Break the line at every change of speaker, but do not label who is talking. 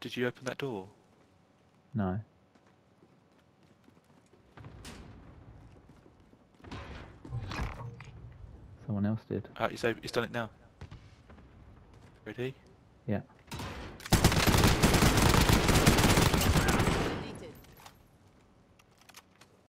Did you open that door?
No. Someone else did.
He's done it now. Ready?
Yeah.